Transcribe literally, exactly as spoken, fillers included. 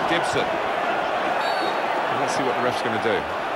Gibson. Let's see what the ref's going to do.